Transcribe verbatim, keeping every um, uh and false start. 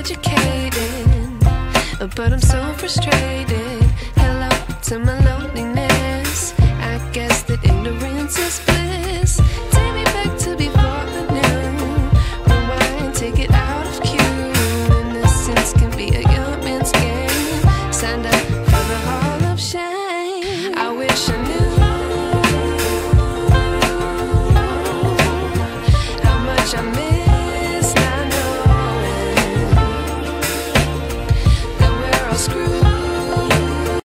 educated, but I'm so frustrated. Hello to my